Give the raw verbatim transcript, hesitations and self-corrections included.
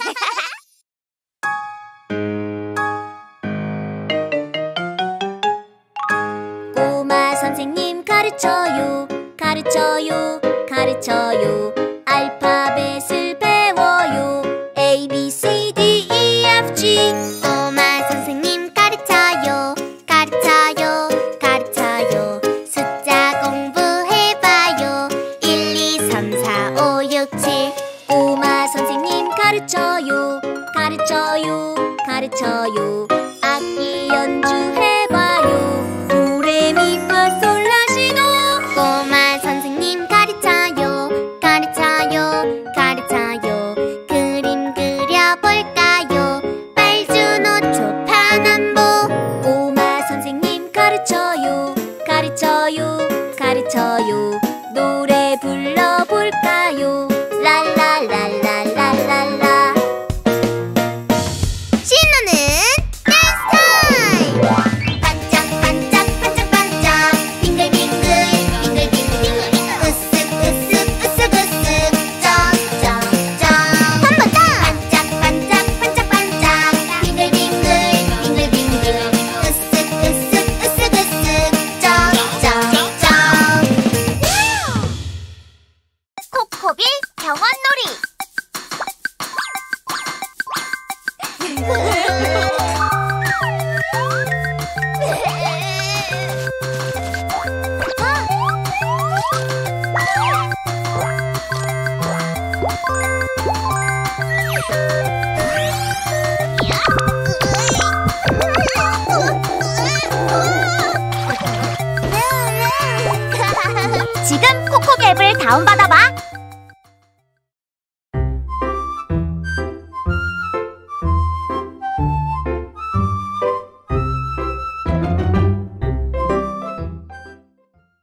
꼬마 선생님 가르쳐요, 가르쳐요, 가르쳐요. 알파벳을 배워요. A, B, C, D, E, F, G. 꼬마 선생님 가르쳐요, 가르쳐요, 가르쳐요. 숫자 공부해봐요. 일, 이, 삼, 사, 오, 육, 칠. 꼬마 선생님 가르쳐요, 가르쳐요, 가르쳐요. 악기 연주해봐요. 도레미파솔라시도. 꼬마 선생님 가르쳐요, 가르쳐요, 가르쳐요. 그림 그려볼까요? 빨주노초 파남보. 꼬마 선생님 가르쳐요, 가르쳐요, 가르쳐요. 노래 불러볼까요? 랄랄랄랄랄랄라. 신나는 댄스 타임! 반짝 반짝 반짝 반짝 빙글빙글 빙글빙글 으쓱 으쓱 으쓱 으쓱 쩍쩍쩍. 한 번 더! 반짝 반짝 반짝 반짝 빙글빙글 빙글빙글 으쓱 으쓱 으쓱 으쓱 쩍쩍쩍. 코코비 병원놀이. 지금 코코비 앱을 다운받아